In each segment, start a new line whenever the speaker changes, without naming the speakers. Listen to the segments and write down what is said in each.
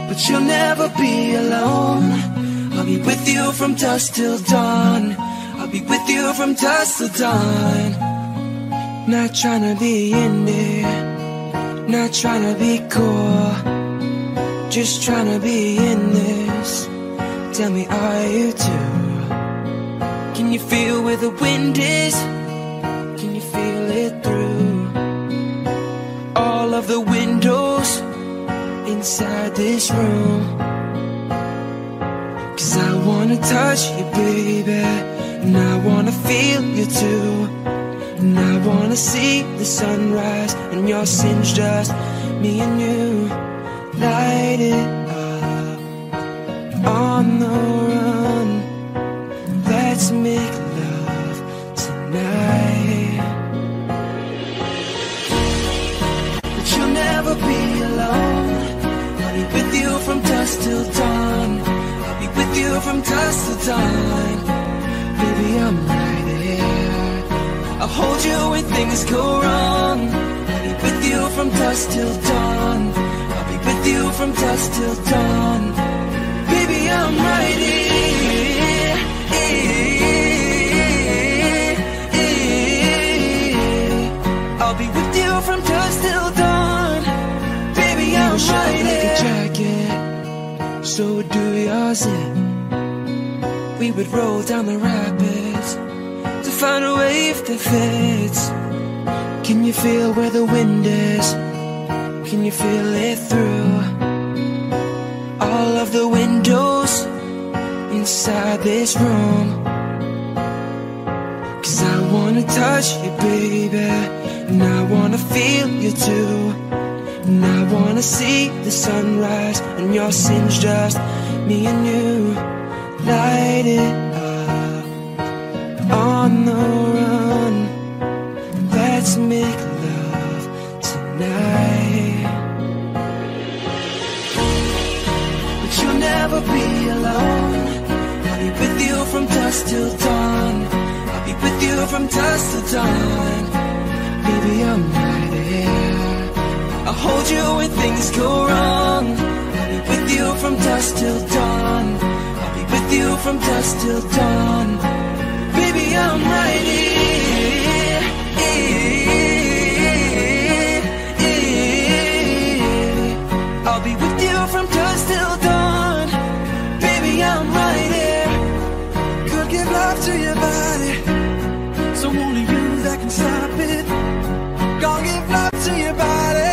but you'll never be alone. I'll be with you from dusk till dawn. I'll be with you from dusk till dawn. Not trying to be in there, not trying to be cool, just trying to be in this. Tell me, are you too? Can you feel where the wind is? Can you feel it through all of the windows inside this room? 'Cause I wanna touch you, baby, and I wanna feel you too. And I wanna see the sunrise and your sins, just me and you. Light it up on the run. Let's make love tonight. But you'll never be alone. I'll be with you from dusk till dawn. I'll be with you from dusk till dawn. Baby, I'm right here. I'll hold you when things go wrong. I'll be with you from dusk till dawn. I'll be with you from dusk till dawn. Baby, I'm right here. I'll be with you from dusk till dawn. Baby, I'm right here. Like a jacket, so do yours in. We would roll down the rapids to find a wave that fits. Can you feel where the wind is? Can you feel it through all of the windows inside this room? 'Cause I wanna touch you, baby, and I wanna feel you too. And I wanna see the sunrise and your sins, just me and you. Light it up on the run. Let's make love tonight. But you'll never be alone. I'll be with you from dusk till dawn. I'll be with you from dusk till dawn. Baby, I'm right here. I'll hold you when things go wrong. I'll be with you from dusk till dawn. I'll be with you from dusk till dawn. Baby, I'm right here. I'll be with you from dusk till dawn. Baby, I'm right here. Could give love to your body, so only you that can stop it. Gonna give love to your body.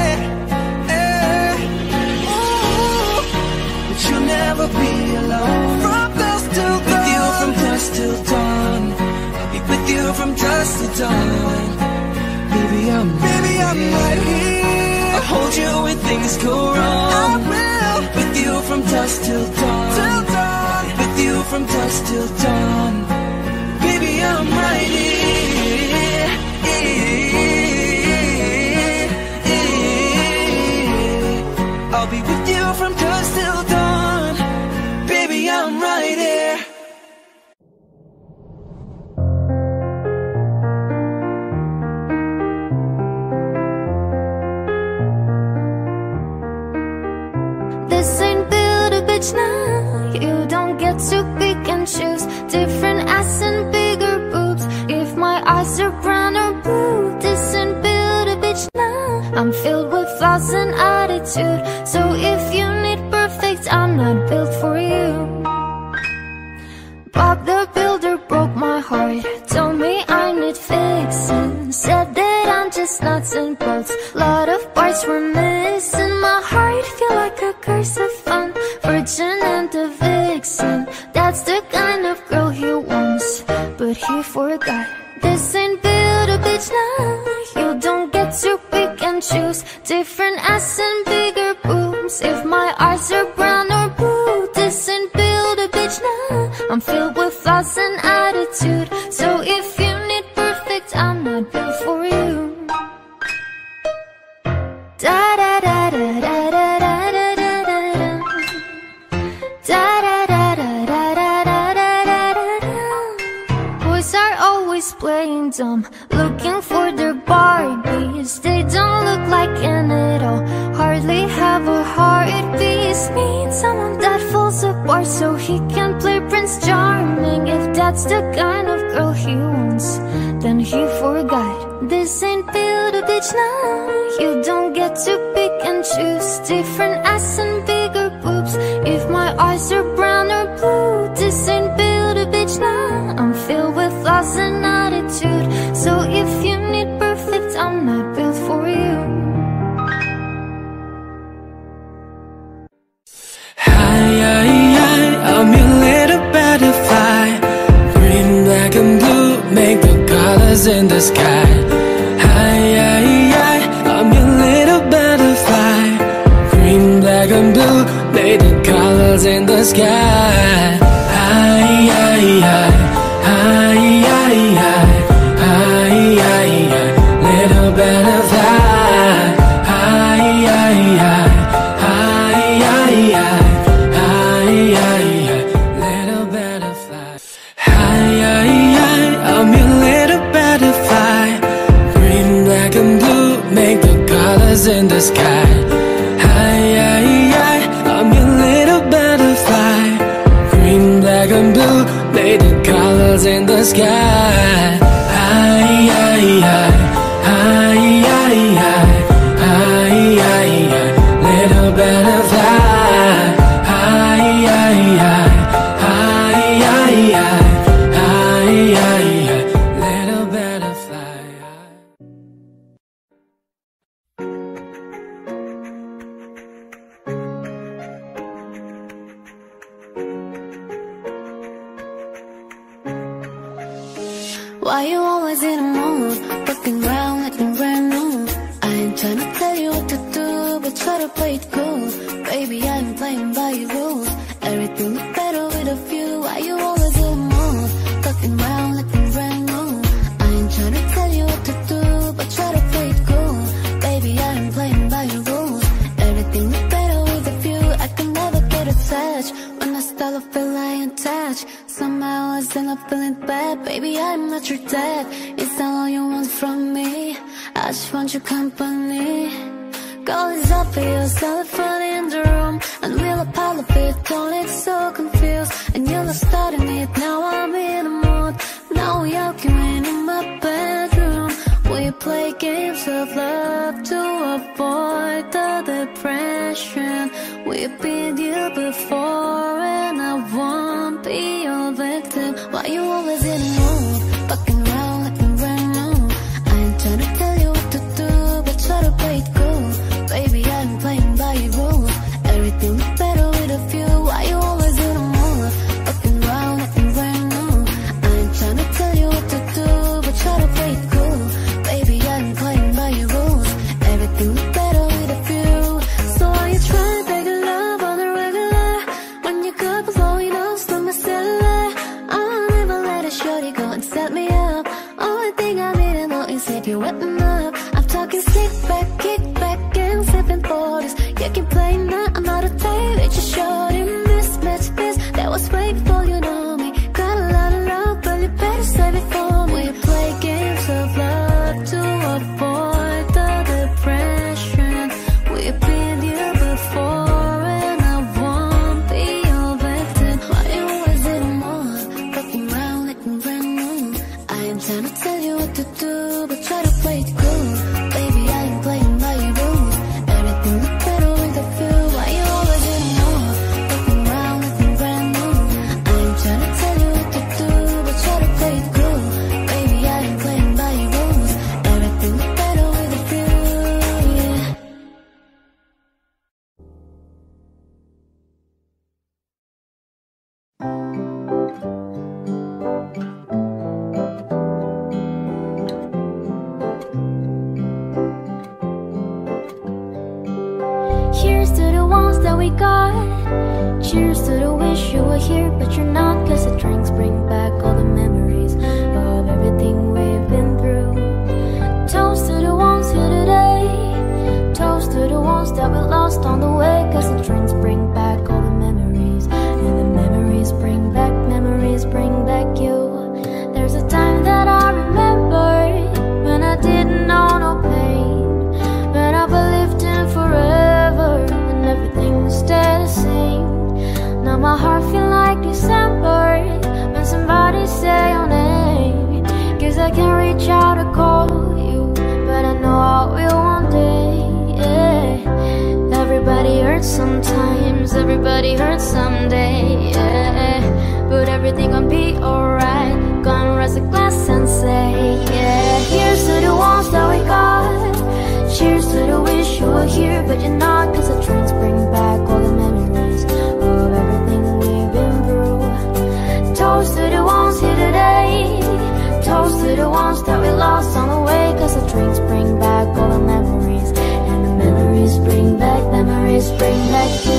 But you'll never be alone. From dusk till dawn. With you from dusk till dawn. I'll be with you from dusk till dawn. Baby, I'm right here. I'll hold you when things go wrong. I will. With you from dusk till dawn. Till dawn. With you from dusk till dawn. Baby, I'm right here. I'll be with you from dusk till dawn. Baby, I'm right here.
This ain't build a bitch now. You don't get to pick and choose. Different ass and bigger boobs. If my eyes are brown or blue, this ain't build a bitch now. I'm filled with flaws and attitude. So if you need perfect, I'm not built for you. Bob the Builder broke my heart. Told me I need fixing. Said that I'm just nuts and bolts. Lot of parts were missing. My heart feel like a curse of fun. Virgin and a vixen. That's the kind of girl he wants, but he forgot. This ain't build a bitch now. You don't get to pick and choose. Different ass and bigger boobs. If my eyes are brown or blue, this ain't build a bitch now. I'm filled with flaws and attitude. So if you need perfect, I'm not built for you. Da da da da da da da da da da da da da da da da da. Boys are always playing dumb, looking for their Barbies. They don't look like an at all. Hardly have a heartbeat. she's charming. If that's the kind of girl he wants, then he forgot. This ain't build a bitch now. You don't get to pick and choose. Different ass and bigger boobs. If my eyes are brown or blue, this ain't build a bitch now. I'm filled with flaws and attitude. So if you need perfect, I'm not built for you.
I'm your little butterfly. Green, black and blue make the colors in the sky. I'm your little butterfly. Green, black and blue make the colors in the sky. Little butterfly. Little butterfly. I'm your little butterfly. Green, black and blue make the colors in the sky. I'm your little butterfly. Green, black and blue make the colors in the sky. Little butterfly. Little butterfly.
Why you always in a mood? Looking round like a brand new. I ain't trying to tell you what to do, but try to play it cool. Baby, I ain't playing by your rules. Everything look better with a few. Why you always in a mood? Looking round like a brand new. I ain't trying to tell you what to do, but try to play it cool. Baby, I ain't playing by your rules. Everything look better with a few. I can never get attached. When I start to feel I ain't attached. Somehow I end up feeling bad. Baby, I'm not your dad. Is that all you want from me? I just want your company. Girl, it's obvious, elephant in the room. And we'll apart a bit, don't get so confused. And you're not starting it, now I'm in the mood. Now we arguing in my bedroom. We play games of love to avoid the depression. We've been here before and I won't be your victim. Why you always in the mood? Fucking around like a brand new. I ain't trying to tell you what to do, but try to play it cool. Baby, I ain't playing by your rules. Everything is better with a few. Why you always in the mood? Fucking around like a brand new. I ain't trying to tell you what to do, but try to play it cool. Baby, I ain't playing by your rules. Everything is better with a few. So why you trying to beg love on the regular? When you could be blowing up from my cellular. I'll never let a shorty go and set me up. Only thing I need to know is if you're wetting up. I'm talking sit back, kick back, and sipping 40s. You can play now, I'm not a type. It's just shorty, mismatch this. That was way before you know me. Got a lot of love, but you better save it for me. We play games of love to avoid the depression. We've been here before and I won't be your victim. Why you always in the mood? Fucking round like a brand new. I ain't trying to tell you what to do, but try to play it cool. Baby, I ain't playing by your rules. Everything look better with a few. Why you always in the mood? Fucking round like a brand new. I ain't trying to tell you what to do, but try to play it cool. Baby, I ain't playing by your rules. Everything look better with a few, yeah. Here's to the ones that we got. Cheers to the wish you were here, but you're not. Cause the drinks bring back all the memories of everything we've been through. Toast to the ones here today. Toast to the ones that we lost on the way. Cause the drinks bring back all the memories. And the memories bring back you. There's a time that I remember when I didn't know no pain. When I believed in forever and everything would stay the same. Now my heart feel like December. I can't reach out to call you, but I know I will one day, yeah. Everybody hurts sometimes, everybody hurts someday, yeah. But everything gon' be alright. Gonna raise a glass and say, yeah. Here's to the ones that we got. Cheers to the wish you were here, but you're not. Cause the drinks bring back all the memories of everything we've been through. Toast to the ones here today. Toast to the ones that we lost on the way. Cause the drinks bring back all the memories, and the memories bring back, memories bring back you.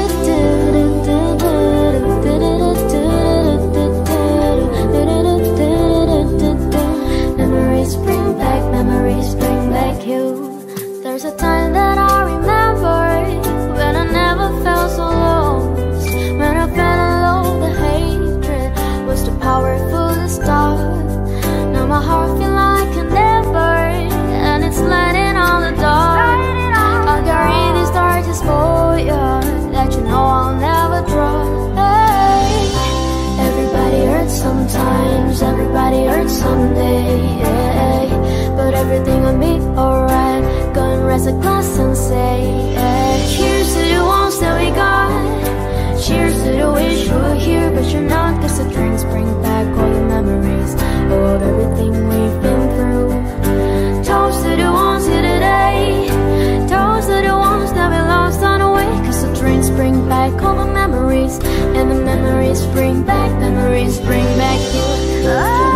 Memories bring back, memories bring back you. There's a time that I remember when I never felt so lost. When I felt alone, the hatred was too powerful to stop. Now my heart feels like a never, and it's lighting on the dark. I'll carry these torches for you, that you know I'll never drop. Hey. Everybody hurts sometimes, everybody hurts someday, yeah. But everything will be alright. Gonna raise a glass and say, yeah. Cheers to the ones that we got. Cheers to the wish you were here, but you're not. Cause the drinks bring back all the memories of everything we've been through. Toast to the ones here today. Toast to the ones that we lost on the way. Cause the drinks bring back all the memories, and the memories bring back, memories bring back you.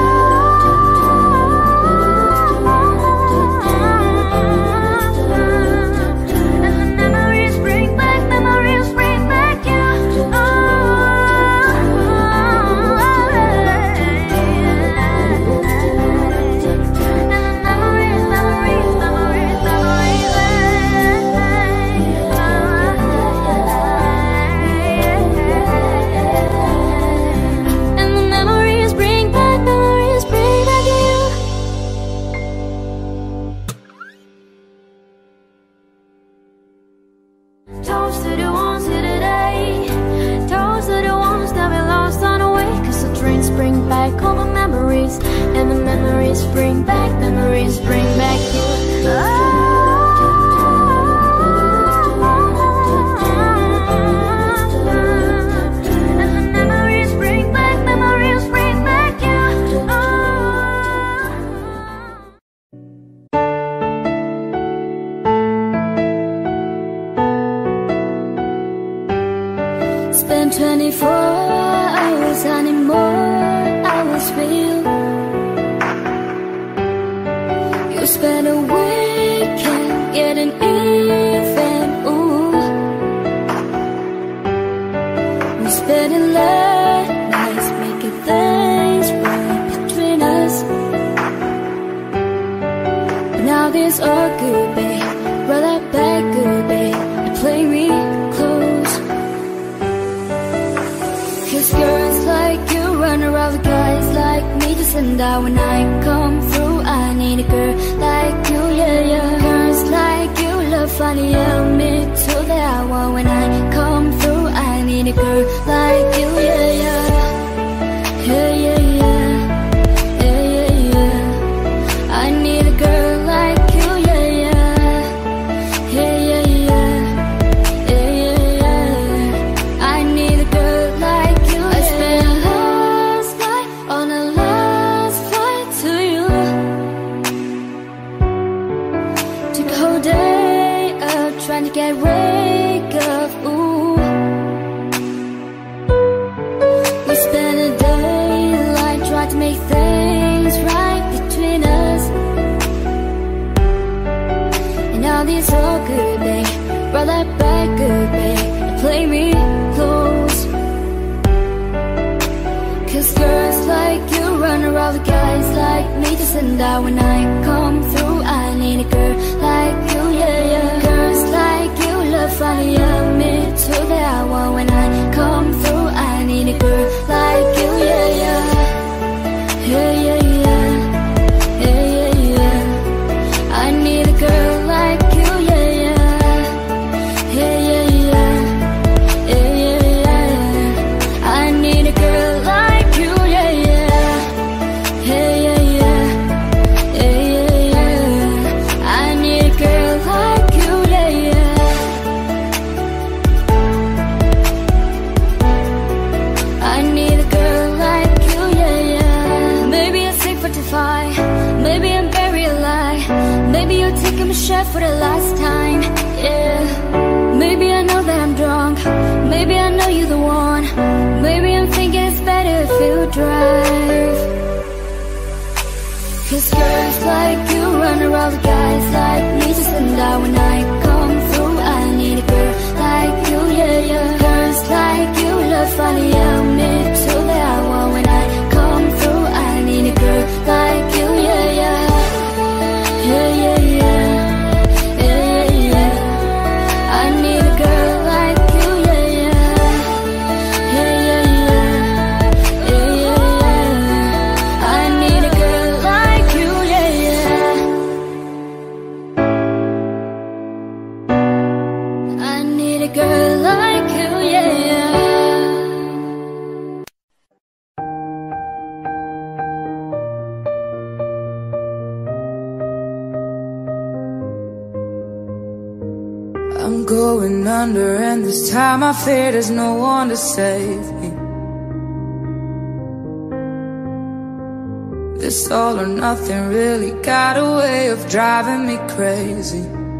Toast to the ones here today. Toast to the ones that we lost on the way. Cause the drinks bring back all the memories, and the memories bring back, memories bring back you. Spend 24 hours, I need more hours with you. You spend a weekend getting even, ooh. We spending late nights making things right between us. But now this all good, babe. Roll that back good, babe, and play me close. Cause girls like you run around with guys like me, just send out when I come through. I need a girl like you, yeah, yeah. Girls like you love funny, yeah, me too. That I want when I come through. I need a girl like you, yeah, yeah. Yeah, yeah, yeah. Yeah, yeah, yeah. I need a girl like you, yeah, yeah. Yeah, yeah, yeah. Yeah, yeah, yeah. I need a girl like you. I spent last night on a last flight to you. Took a whole day out trying to get wake up, ooh. We spent a daylight trying to make things right between us. And now these all good, babe. Roll that back good, babe, and play me close. Cause girls like you run around with guys like me, just send out when I come through. I need a girl like you, yeah, yeah. Girls like you love funny, yeah, me too. That I want when I come through. I need a girl like you, yeah, yeah. Yeah, yeah, yeah. Yeah, yeah, yeah. I need a girl like you, yeah, yeah. Yeah, yeah, yeah. Yeah, yeah, yeah. I need a girl like you, yeah, yeah. Yeah, yeah, yeah. pretty girl like you, yeah.
I'm going under, and this time I fear there's no one to save me. This all or nothing really got a way of driving me crazy.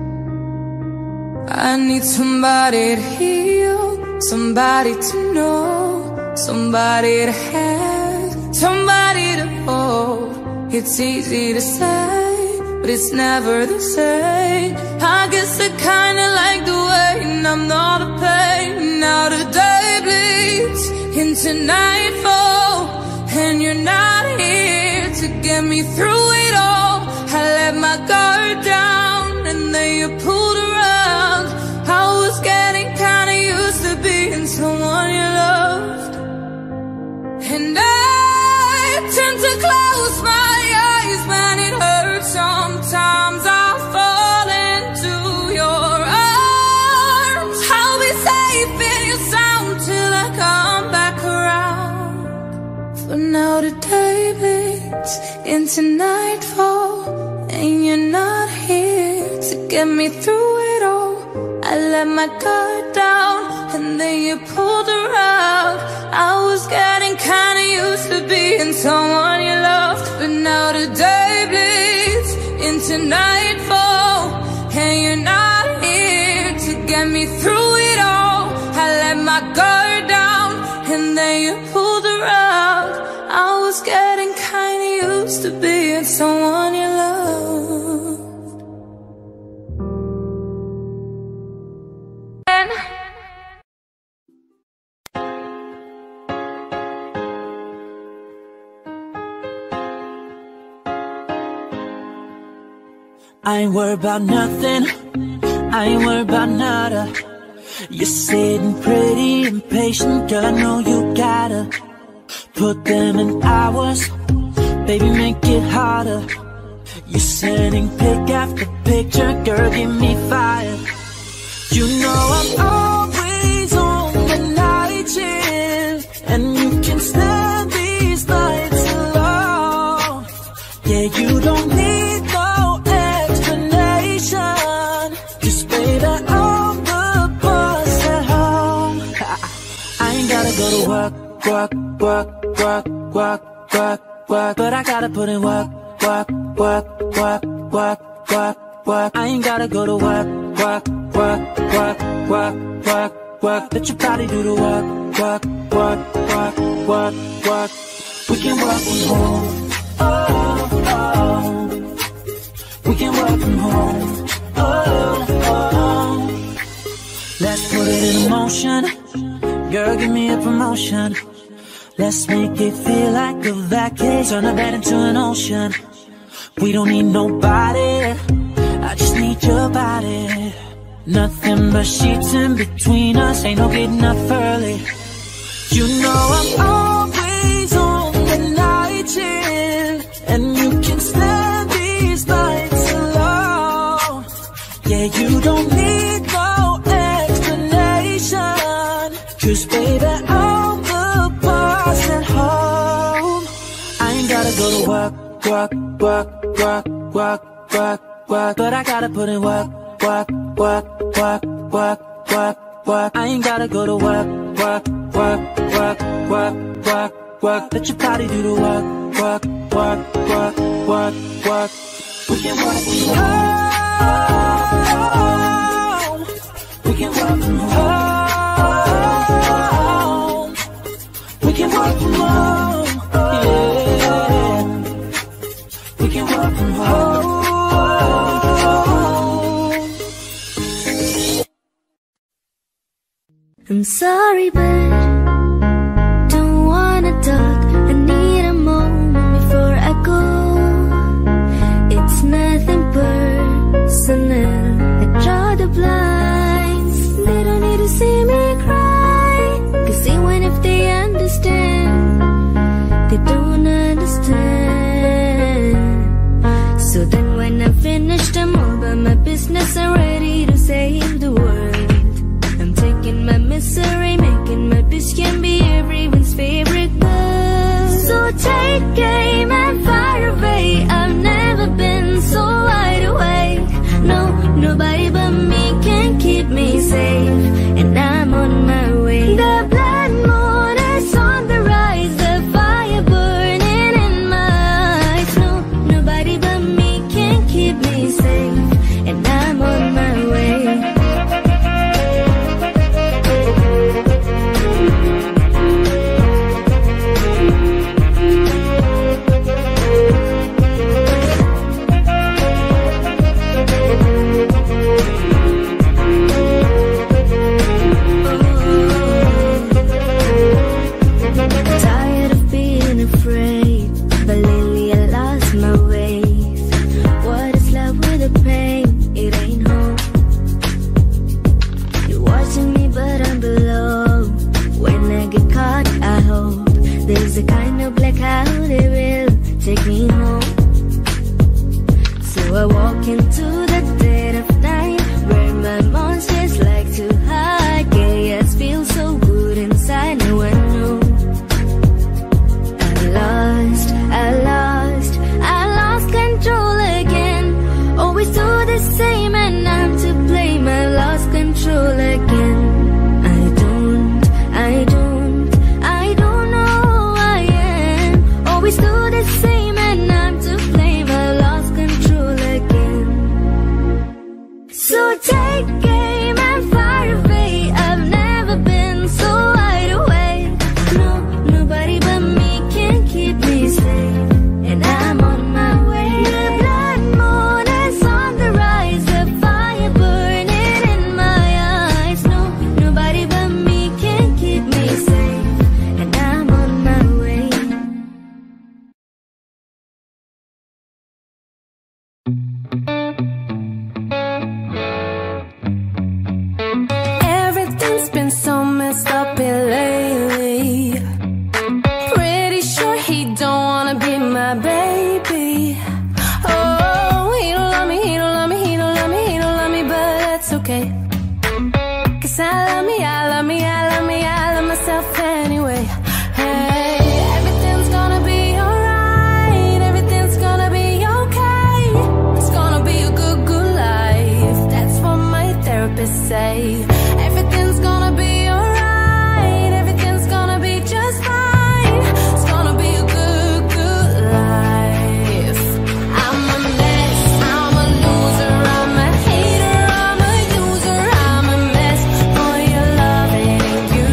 I need somebody to heal, somebody to know, somebody to have, somebody to hold. It's easy to say, but it's never the same. I guess I kinda like the way I'm not a pain. Now the day bleeds into nightfall, and you're not here to get me through it all. I let my guard down, and then you pulled around. I was getting kinda used to being someone you loved, and I tend to close my eyes when it hurts. Sometimes I fall into your arms. I'll be safe in your sound till I come back around. For now the day bleeds into nightfall, and you're not here to get me through it all. I let my guard down, and then you pulled around. I was getting kinda used to being someone you loved, but now the day bleeds into nightfall, and you're not here to get me through it all. I let my guard down, and then you pulled around. I was getting kinda used to being someone you loved.
I ain't worried about nothing, I ain't worried about nada. You're sitting pretty impatient, girl, I know you gotta put them in hours, baby, make it harder. You're sending pic after picture, girl, give me fire. You know I'm always on the night shift, and you can stand these nights alone. Yeah, you don't need no explanation, just baby, I'm the boss at home. I ain't gotta go to work, work, work, work, work, work, work, but I gotta put in work, work, work, work, work, work, work. I ain't gotta go to work, work, work, work, work, work, work. Let your body do the work, work, work, work, work, work. We can work from home, oh, oh. We can work from home, oh, oh. Let's put it in motion, girl, give me a promotion. Let's make it feel like a vacation, turn a bed into an ocean. We don't need nobody, I just need your body. Nothing but sheets in between us, ain't no getting up early. You know I'm always on the night shift, and you can stand these nights alone. Yeah, you don't need no explanation, 'cause baby, I'm the boss at home. I ain't gotta go to work, work, work, work, work, work, work, but I gotta put in work, work, work, work, work, work, work. I ain't gotta go to work, work, work, work, work, work, work. Let your body do the work, work, work, work, work, work. We can work from home. We can work from home. We can work from home. Yeah. We can work from home.
I'm sorry, but don't wanna talk. I need a moment before I go. It's nothing personal. I draw the blinds. They don't need to see me cry, 'cause even if they understand, they don't understand. So then when I finish them all by my business, I'm ready to save the world. I'm He's been so messed up lately. Pretty sure he don't wanna be my baby. Oh, he don't love me, he don't love me, he don't love me, he don't love me, but that's okay. 'Cause I love me, I love me, I love me, I love myself anyway. Hey, everything's gonna be alright, everything's gonna be okay. It's gonna be a good, good life. That's what my therapist say. Everything's gonna be alright, everything's gonna be just fine. It's gonna be a good, good life. I'm a mess, I'm a loser, I'm a hater, I'm a user, I'm a mess for your loving you.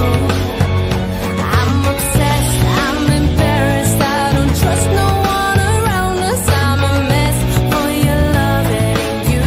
I'm obsessed, I'm embarrassed, I don't trust no one around us. I'm a mess for your loving you.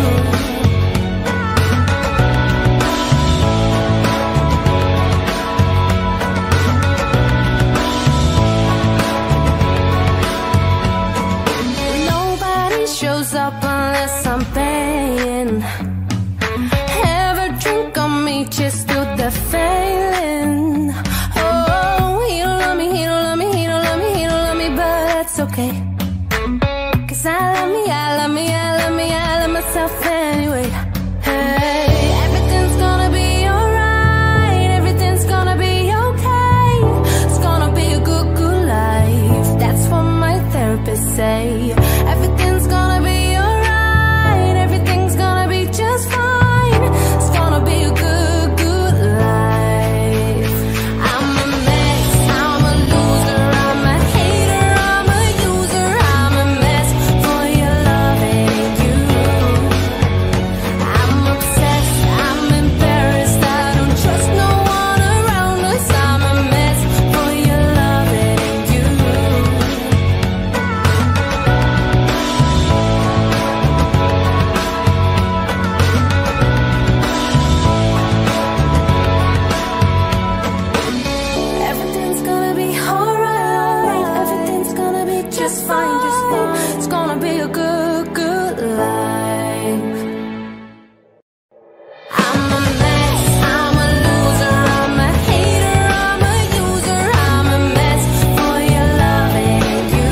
Nobody shows up unless I'm paying. Ever drink on me just to the failing. Oh, he don't love me, he don't love me, he don't love me, he don't love me, but that's okay. 'Cause I love me, I love me, I love me, I love myself anyway. Hey, everything's gonna be alright, everything's gonna be okay. It's gonna be a good, good life. That's what my therapist say. Everything's gonna be alright, everything's gonna be just fine. It's gonna be a good, good life. I'm a mess, I'm a loser, I'm a hater, I'm a user, I'm a mess for your loving you. I'm obsessed, I'm embarrassed, I don't trust no one around us. I'm a mess for your loving you. Everything's gonna be alright, everything's gonna be just fine, just fine. It's gonna be a good, good life. I'm a mess, I'm a loser, I'm a hater, I'm a user, I'm a mess for your loving you.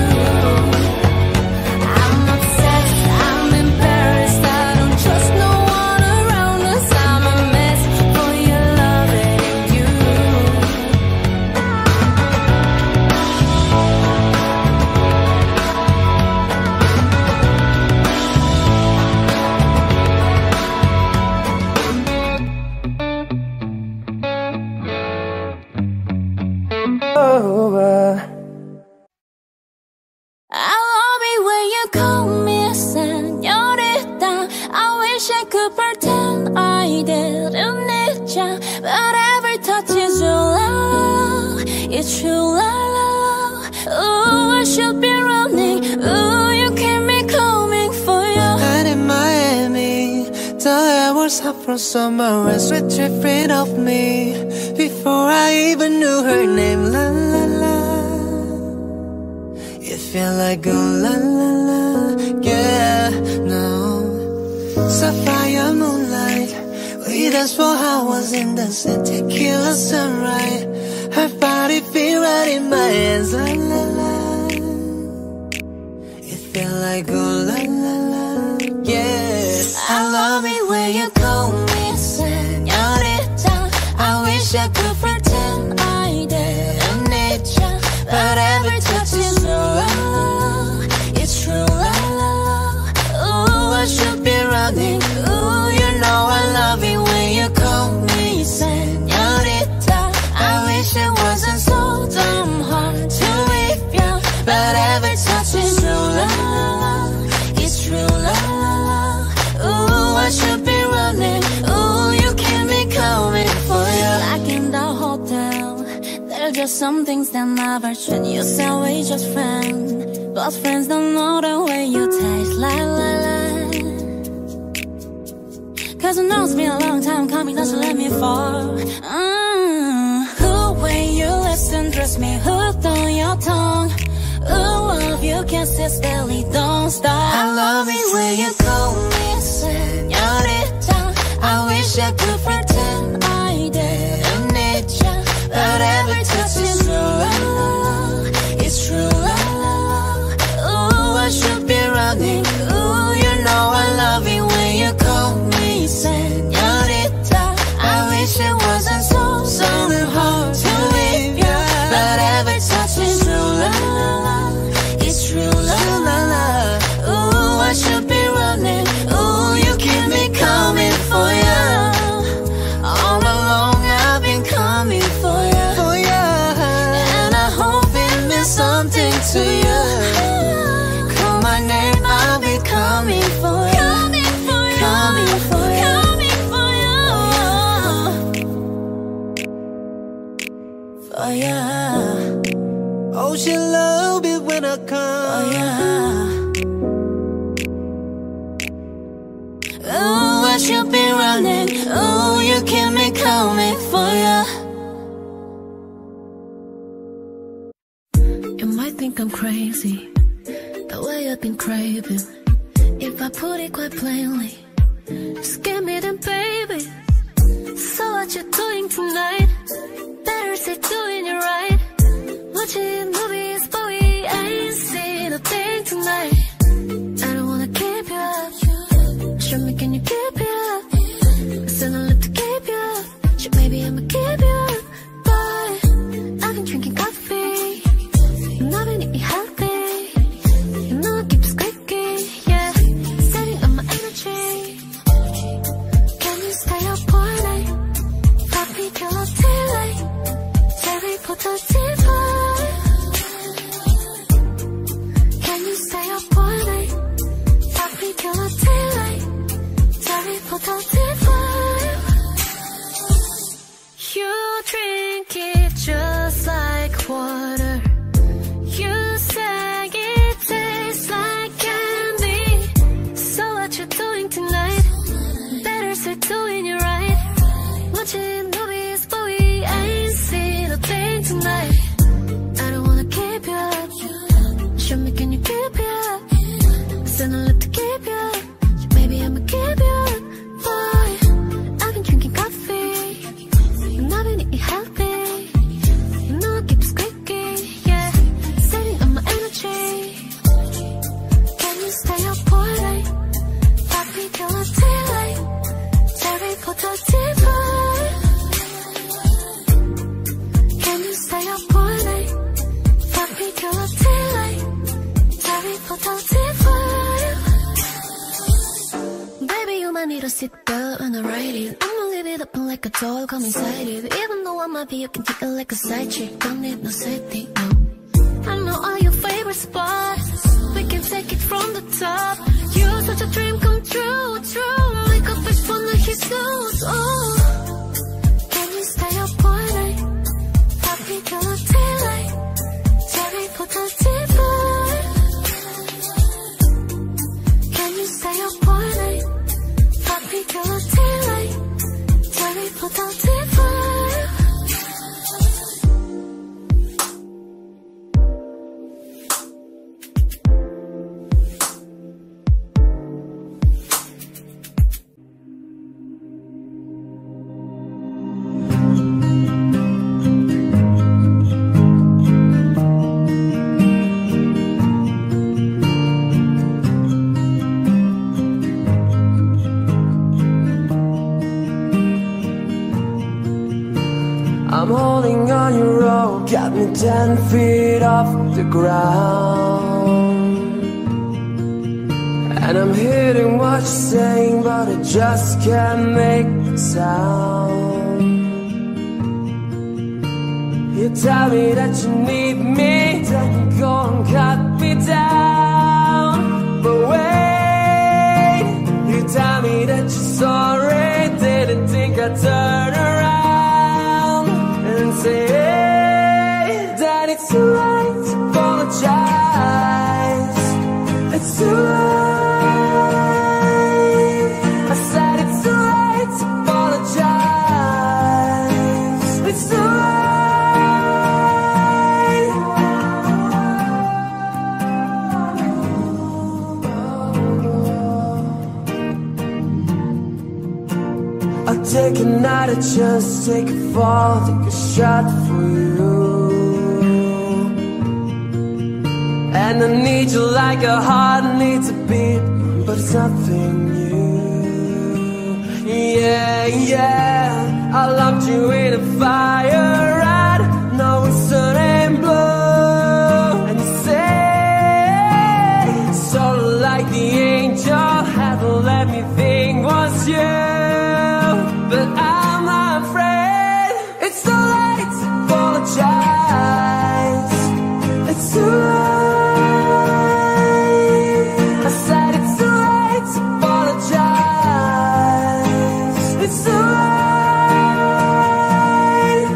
I'm obsessed, I'm embarrassed, I don't trust no one around us. I'm a mess for your loving you. I love it when you call me señorita. I wish I could pretend I didn't need ya, but every touch is your love. It's true love. Ooh, I should be running. Ooh, you keep me coming for you.
And in Miami, the air was hot from summer and sweat dripping off me before I even knew her name. La la la, it felt like a la la la, yeah, no. Sapphire moonlight, we danced for hours in the sun, tequila sunrise. Her body feel right in my hands, la la la. It felt like a la la la, yeah. I love it when you call me señorita. I wish I could pretend I didn't need ya, but every touch is your love. It's true love. Ooh, I should be running. Ooh, you know I love it when you call me señorita. I wish it wasn't so damn hard to leave ya, but every touch is true love. It's true love. Ooh, I should be running. Ooh, you keep me coming for you. Like in the hotel, there are just some things that never change. You say we just friends, but friends don't know the way you taste. La la la. 'Cause I know it's been a long time coming, doesn't let me fall. The way you listen, dress me hooked on your tongue. Ooh, love you can't sit steadily, don't stop. I love it when you call me señorita. I wish I could pretend I
crazy, the way I've been craving. If I put it quite plainly, just give me them, baby. So what you doing tonight? Better say doing it right. Watching movies, but we ain't seen a thing tonight. I don't wanna keep you up. Show me, can you keep it up? Send a lip to keep you up. Shit, maybe I'ma keep you up. But I've been drinking coffee, and I've been eating healthy. You know it keeps squeaky, yeah. Setting up my energy. Can you stay up all night? Papi, till I'm too late. Cherry, put the TV. Can you stay up all night? Papi, till I'm too late. Cherry, put the TV. You drink it just like water. You say it tastes like candy. So what you doing tonight? Better start doing it right. Watching movies, but we ain't seen a thing tonight. I don't wanna keep you up. Show me, can you keep it up? Send a lip to keep you up. Maybe I'ma keep you up. Boy, I've been drinking coffee, and I've been eating healthy. You know it keeps squeaky, yeah. Setting up my energy. Can you stay up all night? Papi, till I'm too late. Cherry, put the TV. Can you stay up all night? Papi, till I'm too late. Cherry, put the TV. Baby, you might need a seatbelt when I ride it. I'ma leave it open like a doll, come inside it. Even though I might be, you can take it like a side chick. Don't need no safety, no. I know all your favorite spots. We can take it from the top. You're such a dream come true, true. Make a fish for the his nose, oh. Can you stay up all night? Papi, till I'm daylight. Cherry, put the TV. Can you stay up all night? Papi, till I'm daylight. Cherry, put the TV.
I'm holding on your rope, got me 10 feet off the ground. And I'm hearing what you're saying, but I just can't make the sound. You tell me that you need me, then you go and cut me down. But wait, you tell me that you're sorry, didn't think I'd turn around and say that it's too late to apologize. It's too late. I said it's too late to apologize. It's too late. I'll take another chance, take a fall, take a shot for you. And I need you like a heart needs a beat, but it's nothing new. Yeah, yeah, I locked you in a fire rod, now it's turning blue. And you say, sort of like the angel had to let me think was you. But I'm afraid it's too late to apologize. It's too late. I said it's too late to apologize. It's too late.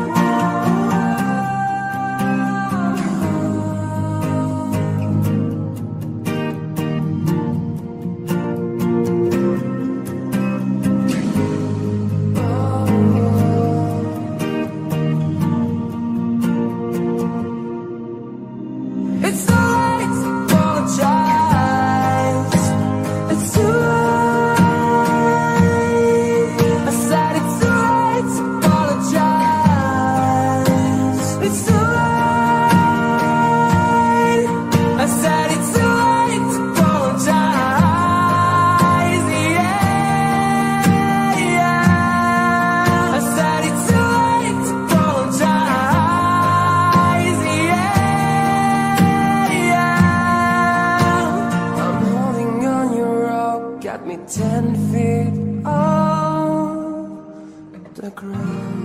around.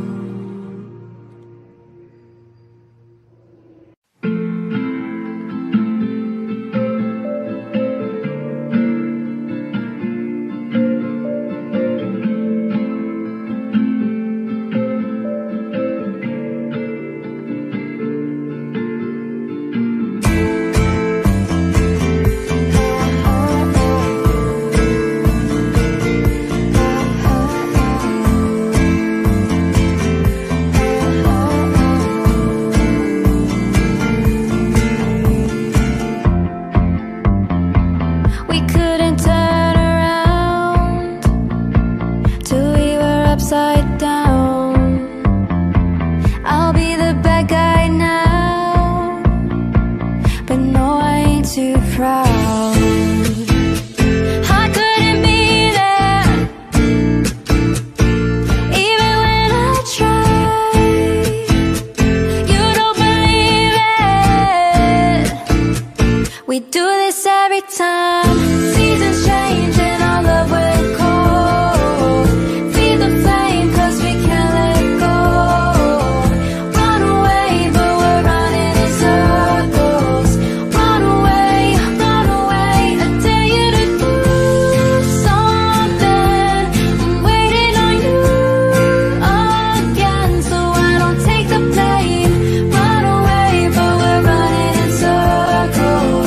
We do this every time. Seasons change and our love will cold. Feed the flame cause we can't let go. Run away but we're running in circles. Run away, I dare you to do something. I'm waiting on you again, so I don't take the blame. Run away but we're running in circles.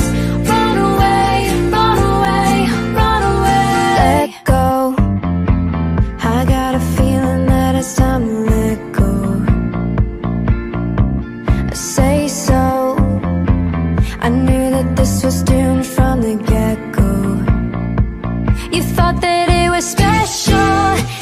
Was doomed from the get-go. You thought that it was special,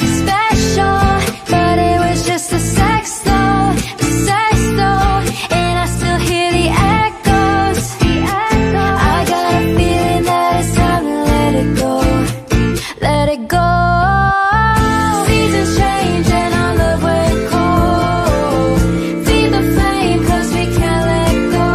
but it was just the sex though, and I still hear the echoes. I got a feeling that it's time to let it go, let it go. Seasons change and our love will cold. Feed the flame cause we can't let go.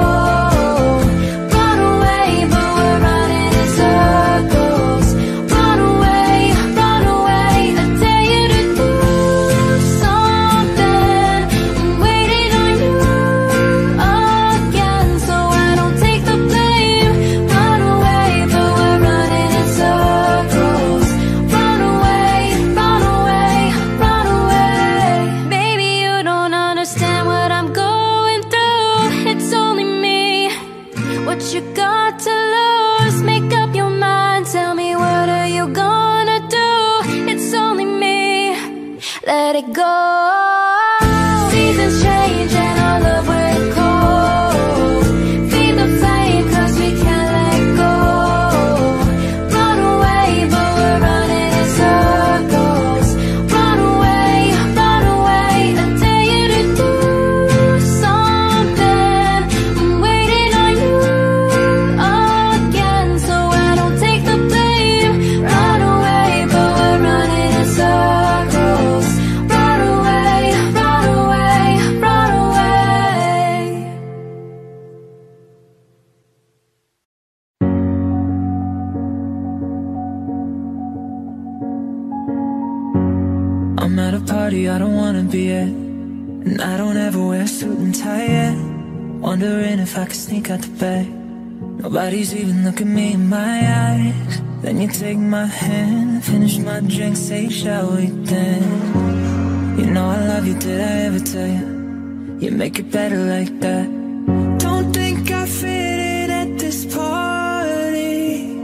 What you got to lose? Make up your mind. Tell me, what are you gonna do? It's only me. Let it go. Seasons change and our love will cold. Feed the flame cause we can't let go. Run away but we're running in circles. Run away, I dare you to do something. I'm waiting on you again, so I don't take the blame. Run away but we're running in circles. Run away, run away, run away.
I'm at a party I don't wanna be at, and I don't ever wear a suit and tie yet. Wondering if I could sneak out the back. Nobody's even looking me in my eyes. Then you take my hand, finish my drink, say shall we dance? You know I love you, did I ever tell you? You make it better like that. Don't think I fit in at this party.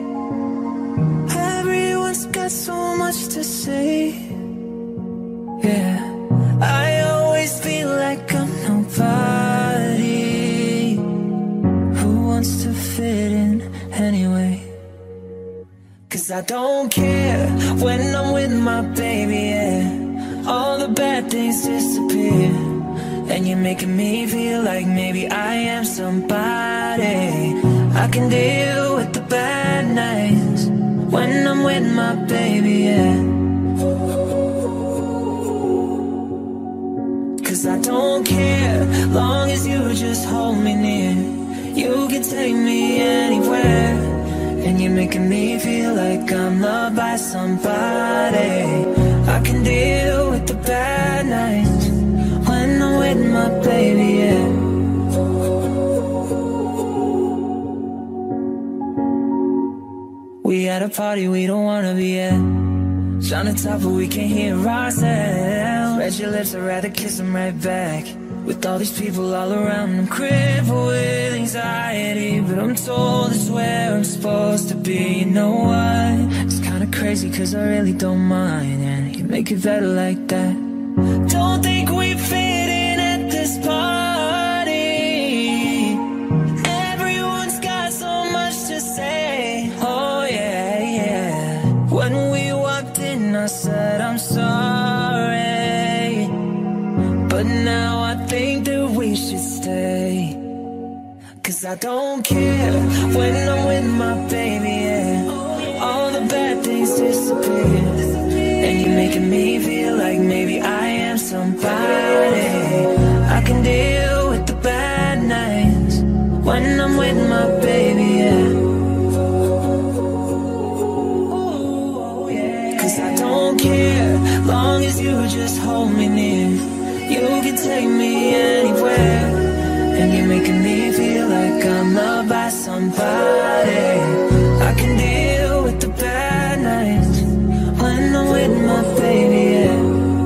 Everyone's got so much to say. Yeah, I always feel like I'm nobody. Who wants to fit in anyway? Cause I don't care when I'm with my baby, yeah. All the bad things disappear, and you're making me feel like maybe I am somebody. I can deal with the bad nights when I'm with my baby, yeah. Cause I don't care, long as you just hold me near. You can take me anywhere, and you're making me feel like I'm loved by somebody. I can deal
with the bad nights when I'm with my baby, yeah. We at a party we don't wanna be at, trying to talk but we can't hear ourselves. Red your lips, I'd rather kiss them right back. With all these people all around, I'm crippled with anxiety, but I'm told it's where I'm supposed to be. You know what? It's kinda crazy cause I really don't mind, and you make it better like that. Don't think we fit in at this party. Everyone's got so much to say. Oh yeah, yeah. When we walked in I said I'm sorry, but now I think that we should stay. Cause I don't care when I'm with my baby, yeah. All the bad things disappear, and you're making me feel like maybe I am somebody. I can deal with the bad nights when I'm with my baby, yeah. Cause I don't care, long as you just hold me near. You can take me anywhere, and you're making me feel like I'm loved by somebody. I can deal with the bad nights when I'm with my baby, yeah.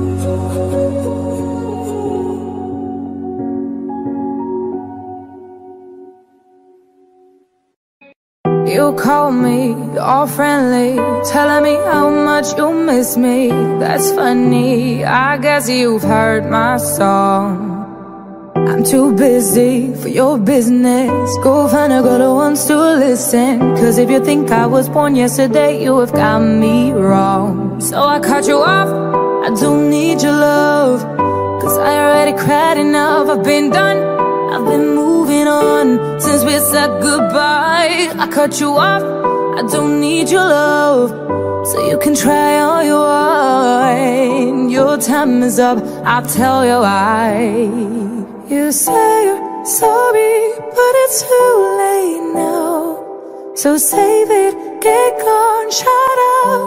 You call me all friendly, telling me how much you miss me. That's funny, I guess you've heard my song. I'm too busy for your business. Go find a girl who wants to listen. Cause if you think I was born yesterday, you have got me wrong. So I cut you off, I don't need your love, cause I already cried enough. I've been done, I've been moving on since we said goodbye. I cut you off, I don't need your love, so you can try all you want. Your time is up, I'll tell you why. You say you're sorry, but it's too late now. So save it, get gone, shut up.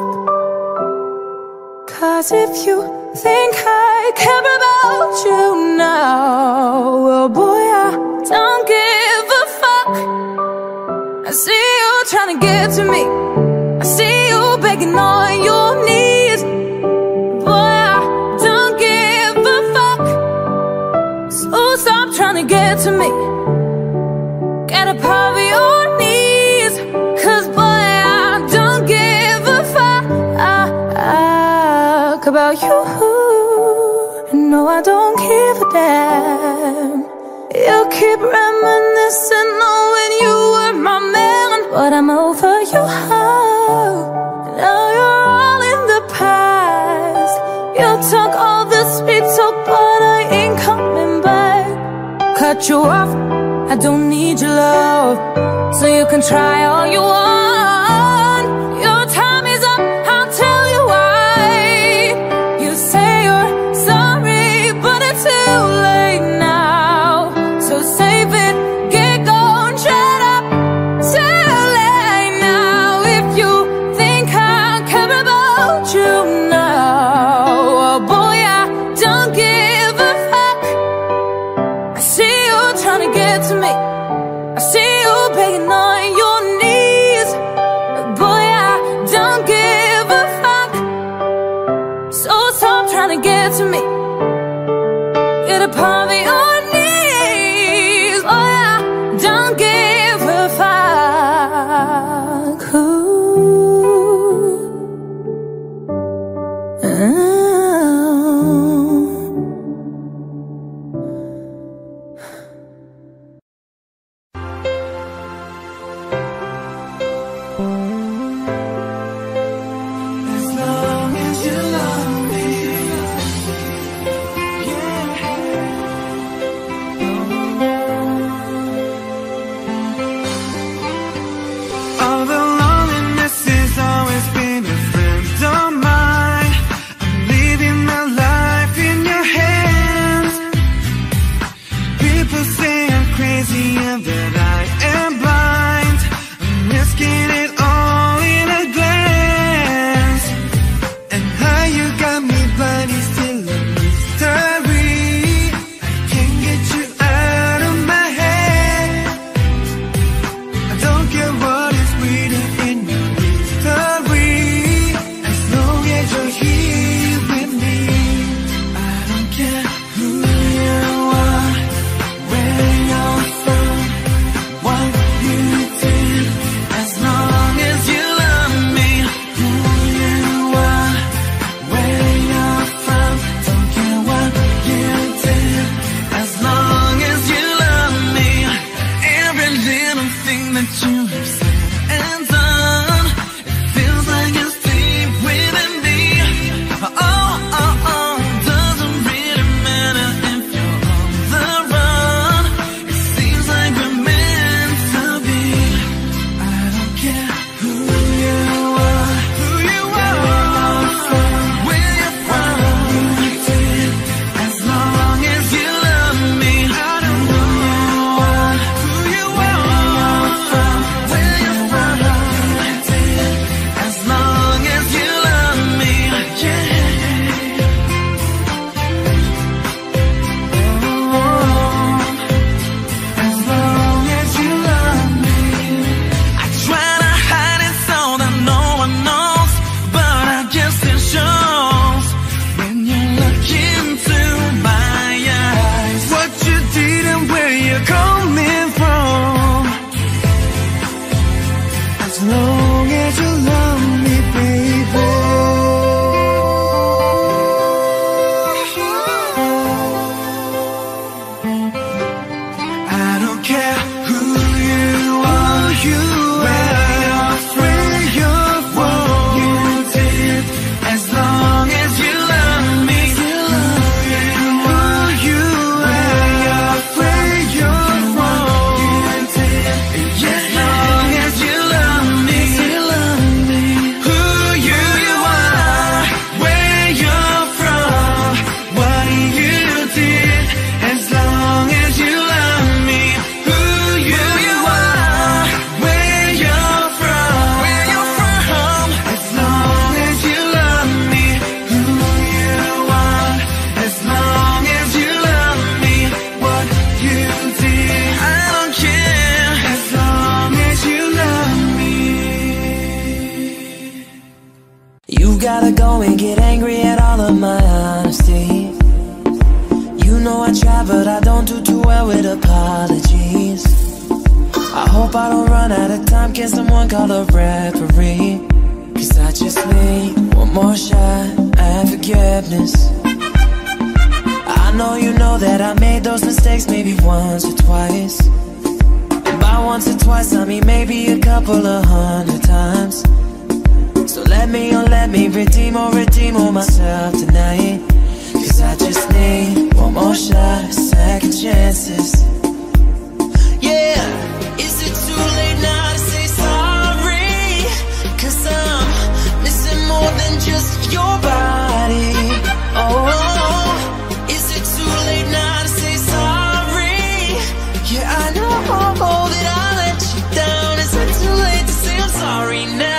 Cause if you think I care about you now, well boy, I don't give a fuck. I see you trying to get to me, I see you begging on your knees. Boy, I don't give a fuck. So stop trying to get to me, get up off your knees. Cause boy, I don't give a fuck about you. No, I don't give a damn. You keep reminiscing on when you were my man, but I'm over you. Now you're all in the past. You took all the sweet talk, but I ain't coming back. Cut you off, I don't need your love, so you can try all you want. Your time is up, I'll tell you why. You say you're sorry, but it's too late now. So save it, get going, shut up. Too late now. If you think I care about you now, oh boy, I don't give a fuck. I see you trying to get to me, I see you begging on your knees. Boy, I don't give a fuck. So stop trying to get to me, get up on your knees. Boy, I don't give a fuck.
As long as you love me, yeah.
start with apologies. I hope I don't run out of time. Can someone call a referee? Cause I just need one more shot at forgiveness. I know you know that I made those mistakes maybe once or twice. And by once or twice I mean maybe a couple of 100 times. So let me redeem all myself tonight. Cause I just need one more shot, second chances. Yeah, is it too late now to say sorry? Cause I'm missing more than just your body. Oh, is it too late now to say sorry? Yeah, I know that I let you down. Is it too late to say I'm sorry now?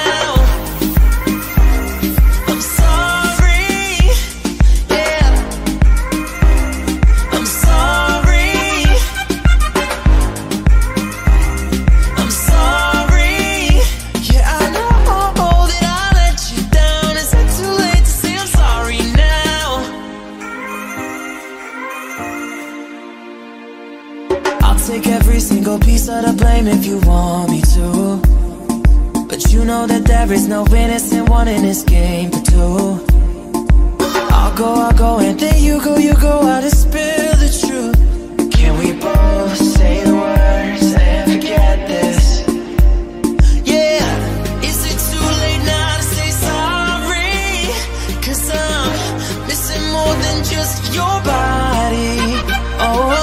Take every single piece of the blame if you want me to. But you know that there is no innocent one in this game for two. I'll go, and then you go out and spill the truth. Can we both say the words and forget this? Yeah, is it too late now to say sorry? Cause I'm missing more than just your body. Oh,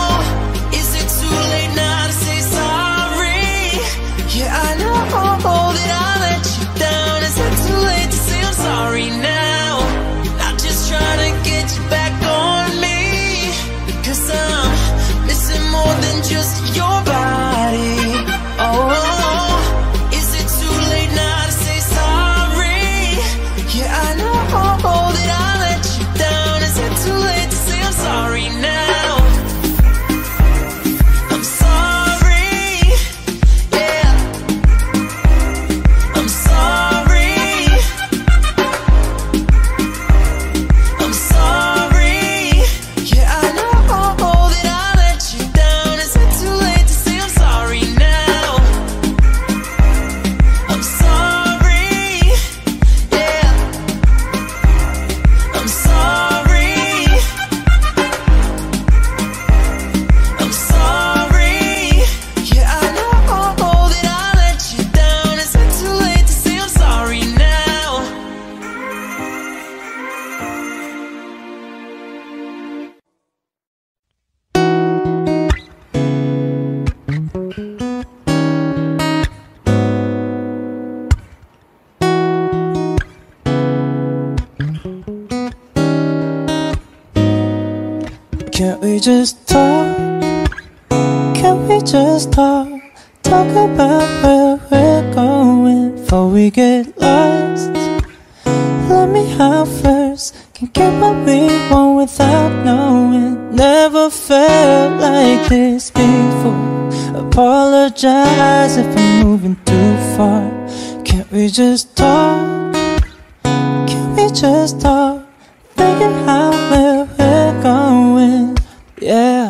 sorry now. I'm just trying to get you back on me. Cause I'm missing more than just your body. Oh, is it too late now to say sorry? Yeah, I know that I let you down. Is it too late to say I'm sorry now? I'm sorry. Yeah, I'm sorry.
Can't we just talk? Can't we just talk? Talk about where we're going before we get lost. Let me out first. Can get what we want without knowing. Never felt like this before. Apologize if I'm moving too far. Can't we just talk? Can we just talk? Figure out where we're going, yeah.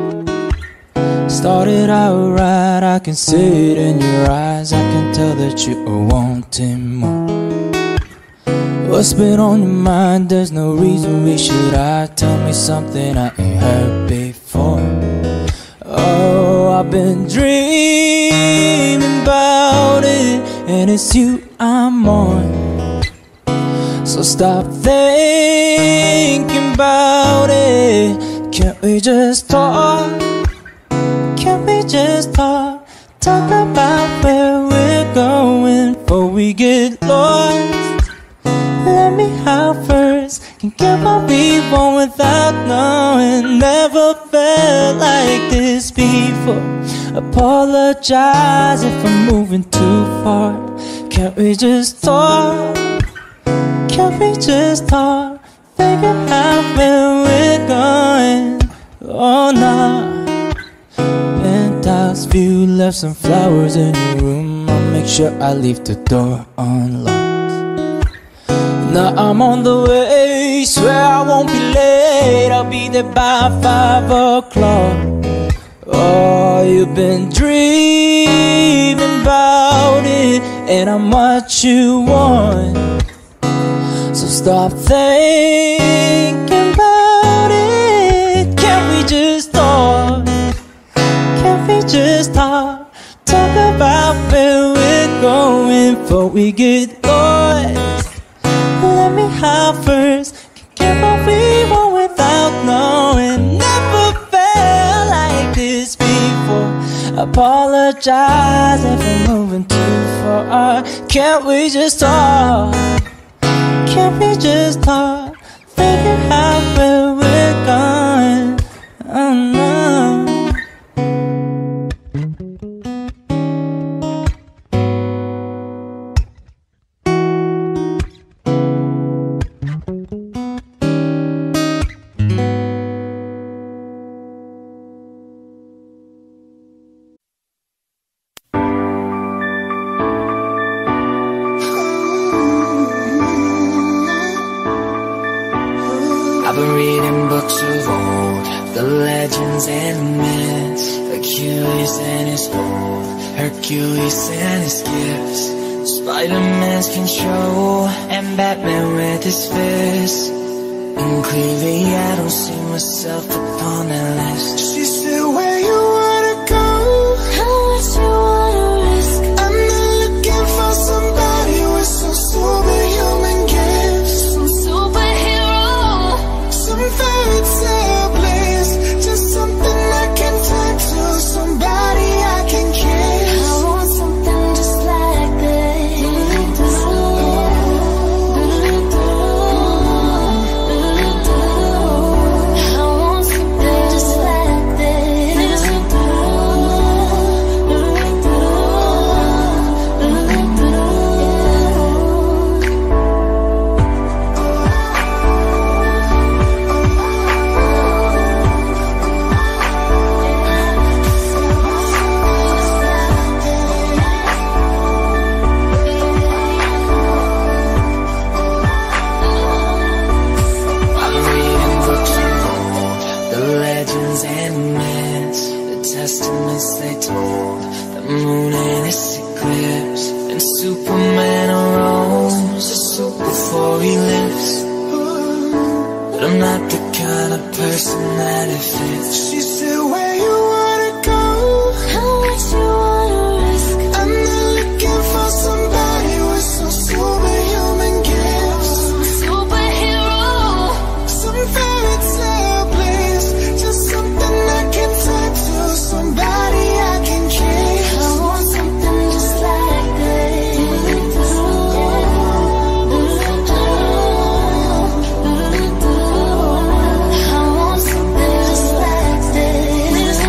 Started out right, I can see it in your eyes. I can tell that you are wanting more. What's been on your mind? There's no reason we should hide. Tell me something I ain't heard before. Oh, I've been dreaming about it, and it's you I'm on. So stop thinking about it. Can't we just talk? Can't we just talk? Talk about where we're going before we get lost. Let me out first. Can get what we want without knowing. Never felt like this before. Apologize if I'm moving too far. Can't we just talk? Can't we just talk? Figure out where we're going. Oh no. Penthouse view, left some flowers in your room. I'll make sure I leave the door unlocked. Now I'm on the way, swear I won't be late. I'll be there by 5 o'clock. Oh, you've been dreaming about it, and I'm what you want. So stop thinking about it. Can't we just talk? Can't we just talk? Talk about where we're going before we get lost. Let me out first. Can't get what we want without knowing. Never felt like this before. Apologize if I'm moving too far. Can't we just talk? Can't we just talk? Figure out where we're going. Oh no.
I've been reading books of old, the legends and the myths, Achilles and his hold, Hercules and his gifts, Spider-Man's control, and Batman with his fists. And clearly I don't see myself upon that list. She said, where you wanna go?
How much you wanna risk?
I'm not looking for somebody with some superhuman gifts,
Some superhero.
some fairy tale bliss, just something I can turn to, somebody I can kiss.
I want something just like this. I want something just like this.
I'm reading books of old, the legends and myths, the testaments they told, the moon and its eclipse, and Superman arose a soup before he lives. But I'm not the kind of person that it fits. She said, where you wanna go?
How much you wanna risk?
I'm not looking for somebody with some superhuman gifts,
Superhero.
some fairy tale bliss, just something I can turn to, somebody I can kiss.
I want something just like this. I want something just like this.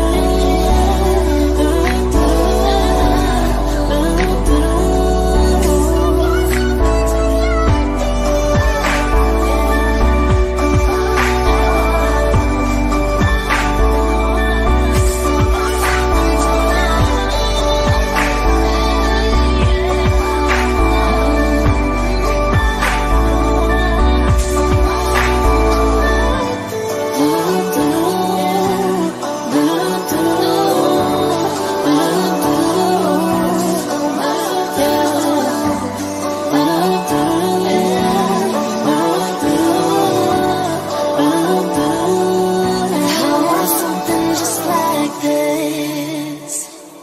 I want something just like this.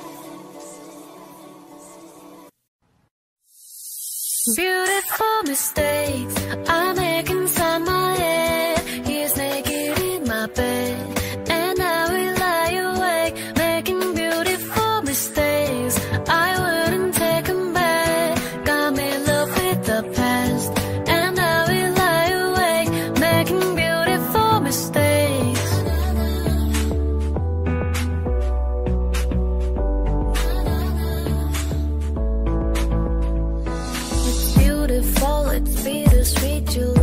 Beautiful mistakes I make inside my head. He's naked in my bed, and I will lie awake, making beautiful mistakes. I wouldn't take them back. Got me in love with the past, and I will lie awake, making beautiful mistakes. It's beautiful, it's bittersweet. You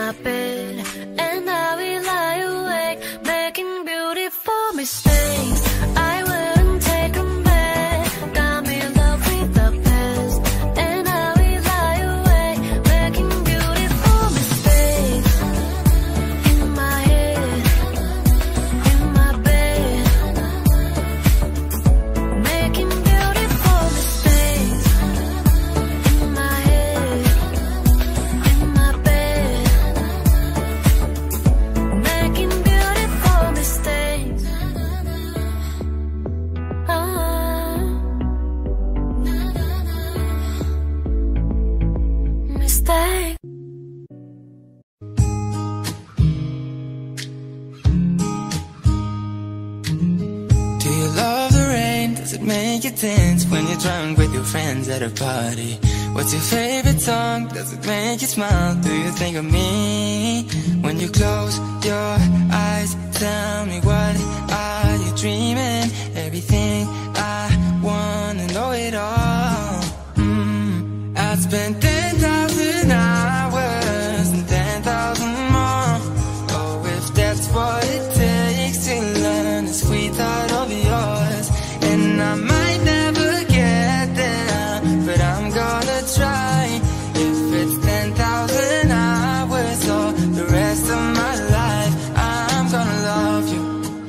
my bed, and I will lie awake, making beautiful mistakes. I wouldn't take them back. I'm in love with the past, and I will lie awake, making beautiful mistakes. In my head, in my bed, making beautiful mistakes. In my head, in my bed, making beautiful mistakes. Mistake.
Do you love the rain? Does it make you dance when you're drunk with your friends at a party? What's your favorite song? Does it make you smile? Do you think of me? When you close your eyes, tell me what are you dreaming? Everything I wanna know it all. I'd spend 10,000 hours and 10,000 more. Oh, if that's what it takes to learn a sweetheart of yours. And I might never get there, but I'm gonna try. If it's 10,000 hours or the rest of my life, I'm gonna love you.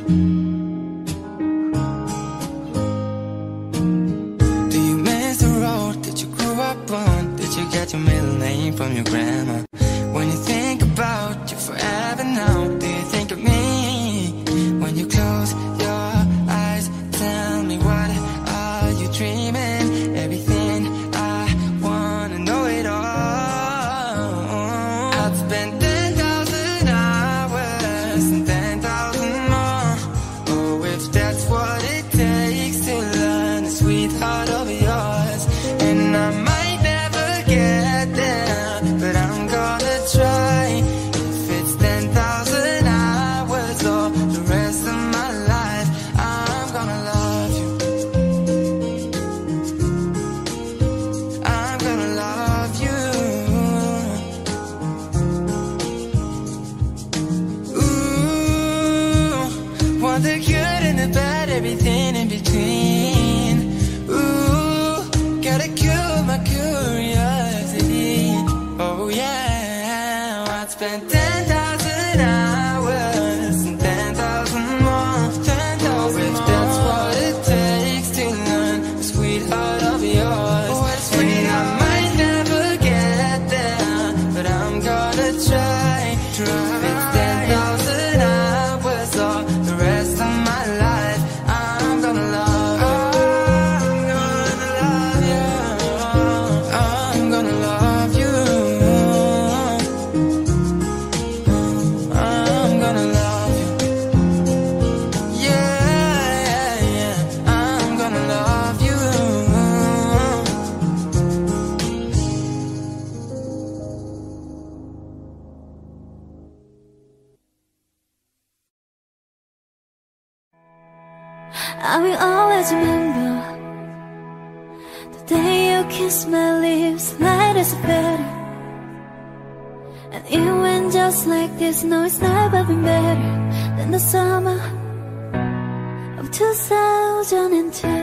Do you miss the road that you grew up on? Did you get your middle name from your grandma? When you think about you forever now, do you think of me? When you close your eyes, tell me what are you dreaming? Everything I wanna know it all. I'd spend 10,000 hours and 10,000 more. Oh, if that's what it takes to learn a sweetheart of yours. And I might never get there, but I'm gonna try. If it's 10,000 hours or the rest of my life, I'm gonna love you. I'm gonna love you. Ooh, want the good and the bad, everything in between. Ooh, gotta cure my curiosity. Oh yeah, I'd spend 10,000 hours and 10,000 more. 10,000 if that's what it takes to learn a sweetheart of yours. And I might never get there, but I'm gonna try. If it's 10,000 hours or the rest of my life, I'm gonna love you. I'm gonna love you. I'm gonna love you. Yeah, yeah, I'm gonna love you.
I will always remember the day you kissed my lips, light as a feather. And it went just like this. No, it's never been better than the summer of 2002.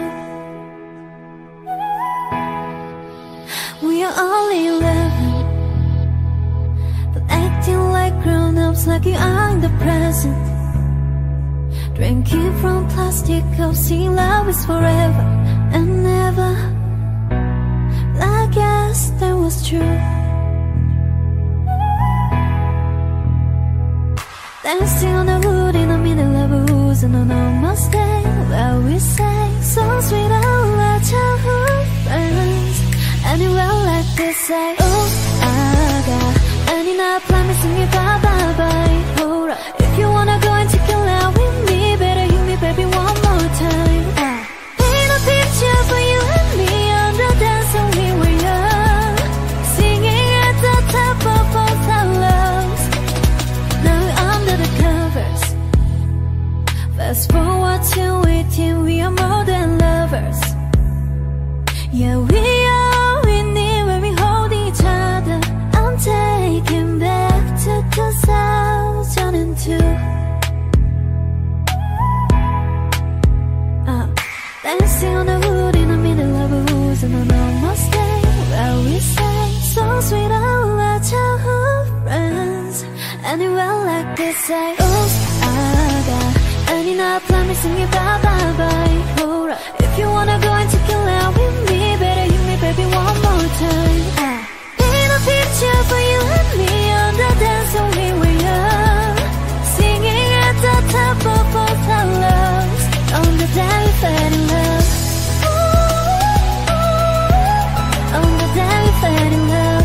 We are only 11, but acting like grown-ups, like you are in the present. Drinking from plastic cups, seeing love is forever and never. I guess that was true. Dancing on the wood in the middle of a woods on a normal day, where we sang songs with our childhood friends. Anywhere like this, say, oh, I got any night promising you bye bye bye. Hold up, if you wanna go and take a lap with me, better hit me, baby, one more time. Paint a picture for you and me on the dance when we were young, singing at the top of both our lungs. Now we're under the covers. Fast forward to 18, we are more than lovers. Yeah, we are in it when we hold each other. I'm taking back to say, oops, I got any not promising you bye bye bye. Hold up, if you wanna go and take it out with me, better hit me baby one more time. Paint a picture for you and me on the dance floor, here we are, singing at the top of both our lungs on the day we fell in love. On the day we fell in love.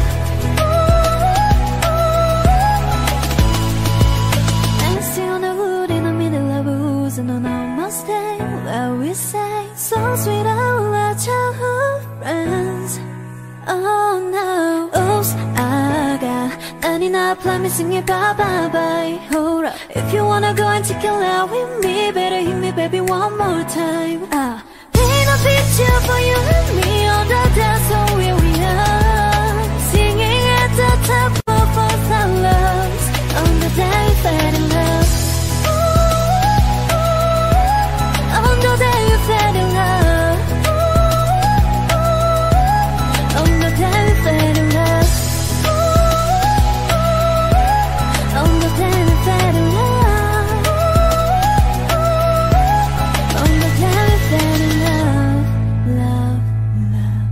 Dancing on the wood in the middle of woods, and on our Mustang where we sang songs with all our childhood friends. Oh no, oops, I got any not promising you bye bye bye. Hold up, if you wanna go and take it out with me, better hit me baby one more time. Paint a picture for you and me on the dance floor, where we are, singing at the top of both our lungs on the day we fell in love. On the day we fell in love. On the day we fell in love. On the day we fell in love. On the day we fell in love. Love, love.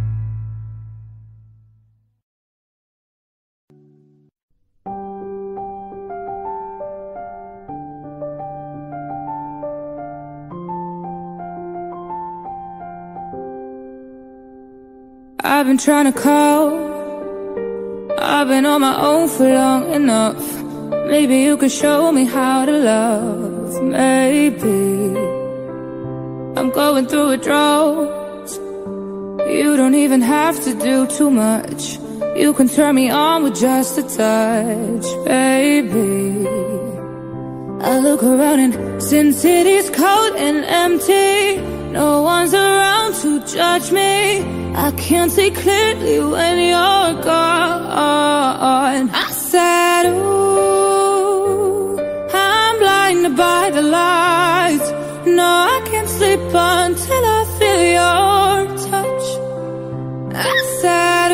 I've been trying to call, I've been on my own for long enough. Maybe you could show me how to love. Maybe I'm going through a drought. You don't even have to do too much. You can turn me on with just a touch, baby. I look around and since it is cold and empty, no one's around to judge me. I can't see clearly when you're gone. I said, ooh, I'm blinded by the lights. No, I can't sleep until I feel your touch. I said,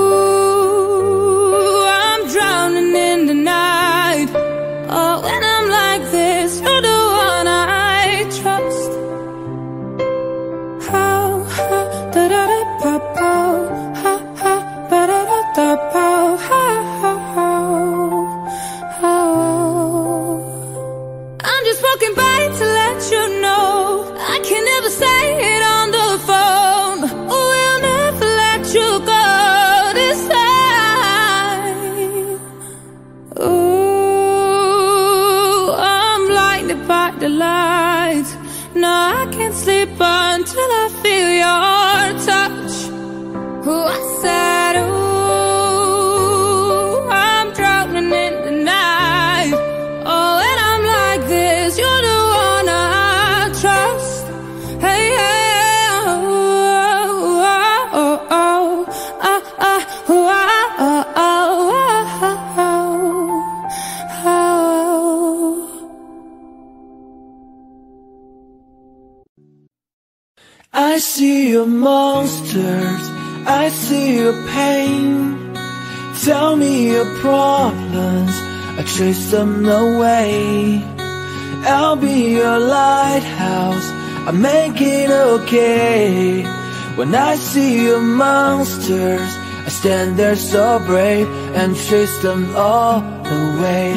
ooh, I'm drowning in the night. Oh, when I'm like this, you're the one I trust. How, da da da pa pa, ha ha, ba da da da pa, ha ha ha. I'm just walking by to let you know I can never say it on the phone. We'll never let you go this time. Ooh, I'm blinded by the lights. No, I can't sleep until I feel your touch. Ooh, I said, ooh, I'm drowning in the night. Oh, when I'm like this, you're the one I trust. Hey, hey, oh, oh, oh, oh, oh, oh, oh, oh, oh, oh.
I see your monsters, I see your pain. Tell me your problems, I chase them away. I'll be your lighthouse, I make it okay. When I see your monsters, I stand there so brave and chase them all away.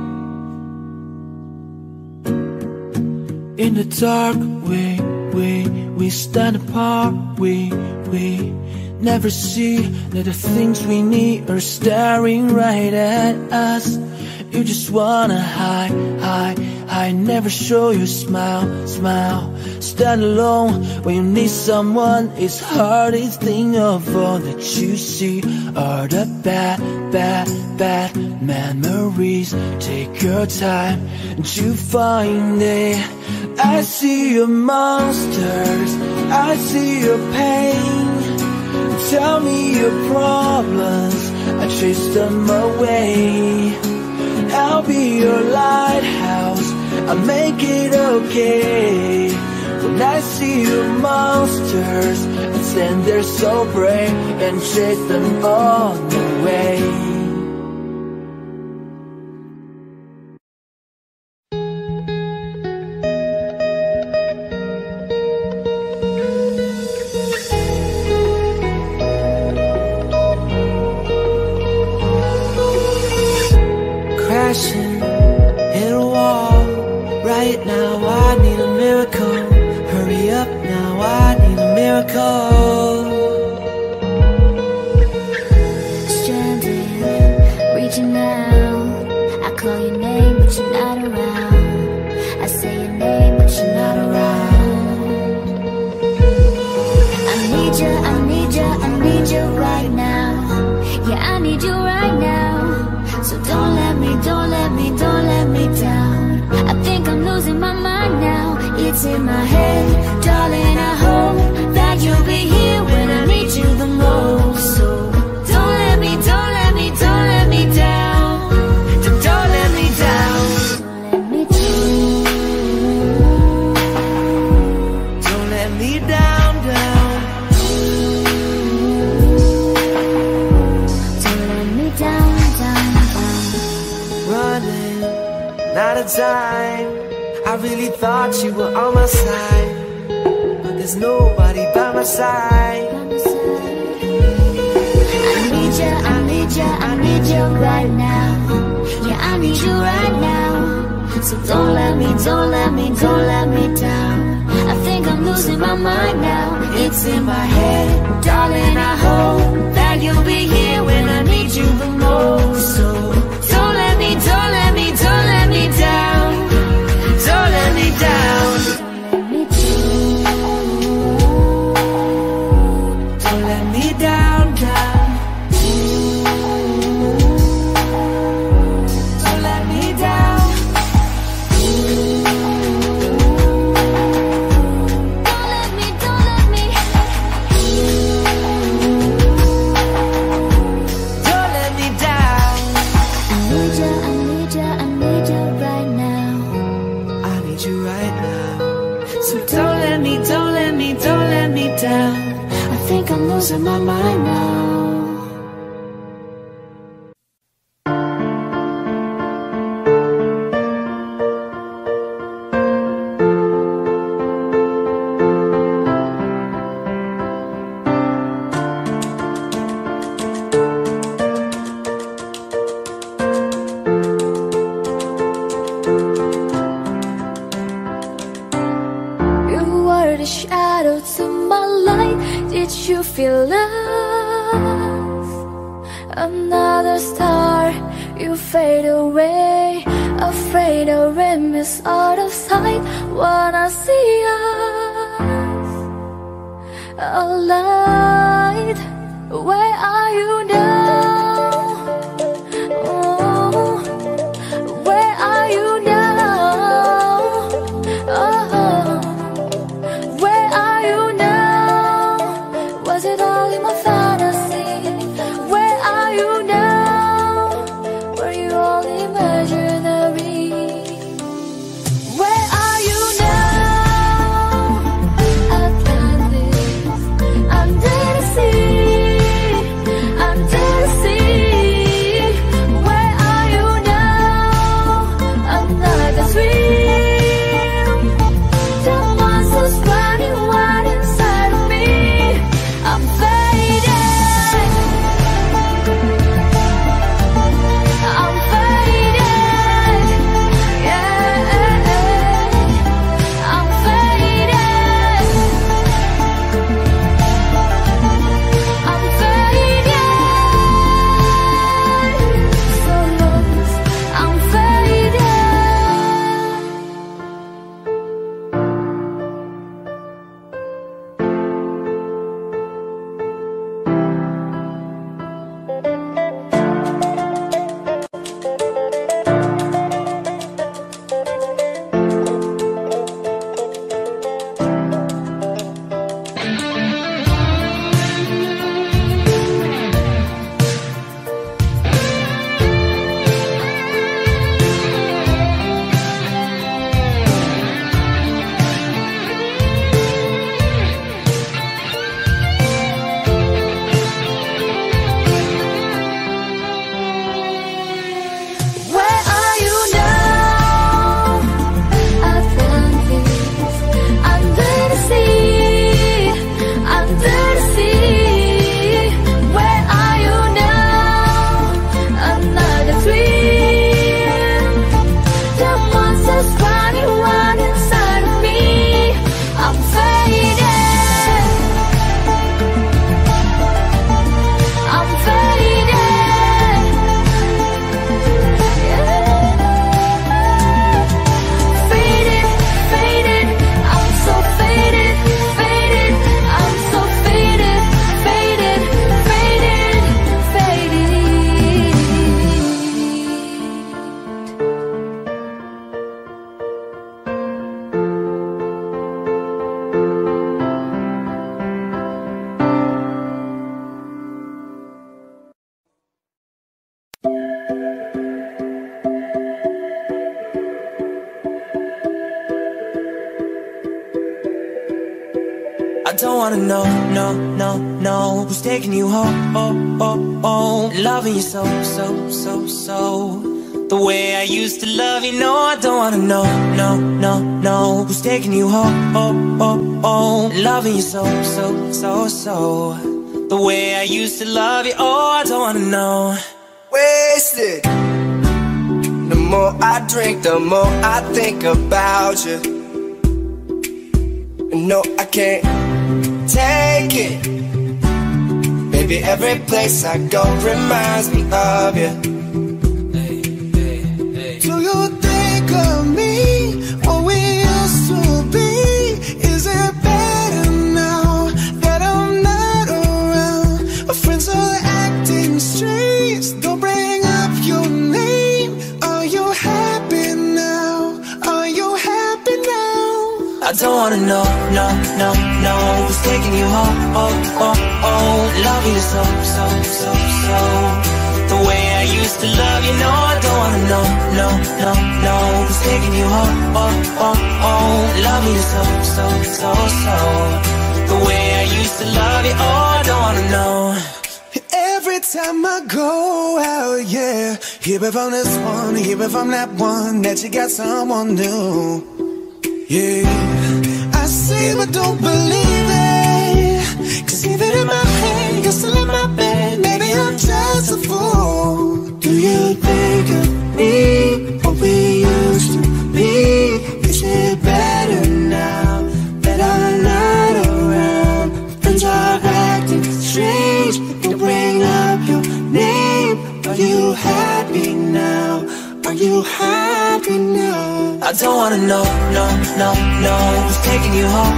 In the dark, we stand apart, we never see that the things we need are staring right at us. You just wanna hide, never show your smile. Stand alone when you need someone. It's hardest thing of all that you see are the bad memories. Take your time to find it. I see your monsters, I see your pain. Tell me your problems, I chase them away. I'll be your lighthouse, I'll make it okay. When I see your monsters, I stand there so brave and chase them all away. crashing, hit a wall. Right now I need a miracle. Hurry up now, I need a miracle.
Stranded, reaching out. I call your name but you're not around. I say your name but you're not around. I need you, I need you, I need you right now. Yeah, I need you right now. So don't let me, don't let me, don't let me down. I think I'm losing my mind now. It's in my head, darling, I hope that you'll be here when I need you the most. So don't let me, don't let me, don't let me down. Don't let me down.
Don't let me down, down.
Don't let me down, down, down.
Running, not a time. I really thought you were on my side, but there's nobody by my side.
I need you, I need you, I need you right now. Yeah, I need you right now. So don't let me, don't let me, don't let me down. I think I'm losing my mind now. It's in my head, darling, I hope that you'll be here when I need you the most. So don't let me, don't let me, don't let me down. Don't let me down.
Don't let me down, down. Don't let me down.
Don't let me, don't let me.
Don't let me down.
I need you, I need you, I need you right now.
I need you right now. So don't let me, don't let me, don't let me down.
I think I'm losing my mind now. You were the shadow to my light. Did you feel love? Another star, you fade away. Afraid I'll miss out of sight. Wanna see us alive. Where are you now? Oh, where are you now? Oh, where are you now? Was it all in my fantasy? Where are you now? Were you all imaginary? Where are you now? Atlantis, I'm dead to see. I'm dead
don't wanna know, no, no, no, who's taking you home, loving you so, so, so, so, the way I used to love you. No, I don't wanna know, no, no, no, who's taking you home, loving you so, so, so, so, the way I used to love you. Oh, I don't wanna know.
Wasted. The more I drink, the more I think about you. No, I can't take it. Baby, every place I go reminds me of you.
Do you think of me, what we used to be? Is it better now that I'm not around? My friends are acting strange, don't bring up your name. Are you happy now? Are you happy now?
I don't wanna know, no, no, no, who's taking you home, loving you so, so, so, so, the way I used to love you. No, I don't wanna know, no, no, no, who's taking you home, loving you so, so, so, so, the way I used to love you. Oh, I don't wanna know.
Every time I go out, yeah, hear it from this one, hear it from that one, that you got someone new. Yeah, I see but don't believe it, 'cause even in my head, you're still in my bed. Maybe I'm just a fool. Do you think of me, what we used to be? Is it better now that I'm not around? Friends are acting strange, don't bring up your name. Are you happy now? Are you happy now?
I don't wanna know, no, no, no, who's taking you home,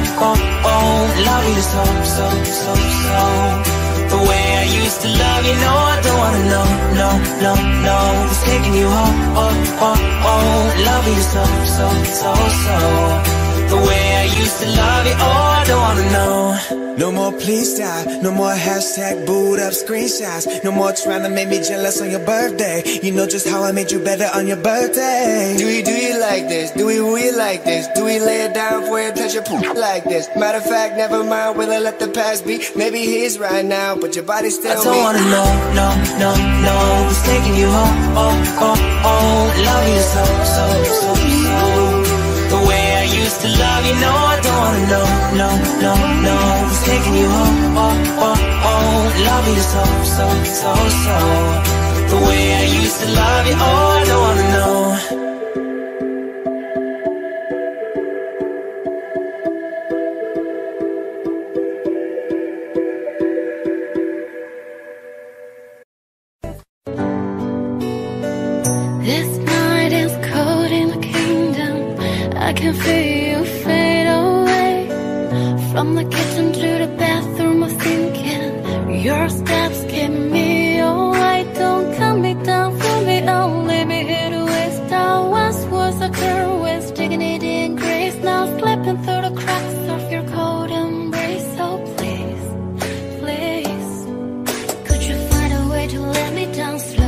loving you so, so, so, so, the way I used to love you. No, I don't wanna know, no, no, no, who's taking you home, loving you so, so, so, so, the way I used to love you. Oh, I don't wanna know.
No more please stop, no more hashtag booed up screenshots. No more trying to make me jealous on your birthday. You know just how I made you better on your birthday.
Do you like this? Do we like this? Do we lay it down for you, touch your poop like this? Matter of fact, never mind, will I let the past be? Maybe he's right now, but your body's still me.
I don't wanna know, no, no, no, who's taking you home, loving you so, so, so, so, the way I used to love you. No, I don't wanna know, no, no, no, who's taking you home, loving you so, so, so, so, the way I used to love you. Oh, I don't wanna know.
This night is cold in the kingdom. I can feel you fade away. From the kitchen to the bathroom, I'm thinking your steps keep me away. Don't cut me down for me, don't leave me here to waste. I once was a girl with dignity and grace, now slipping through the cracks of your cold embrace. So please, please, could you find a way to let me down slowly?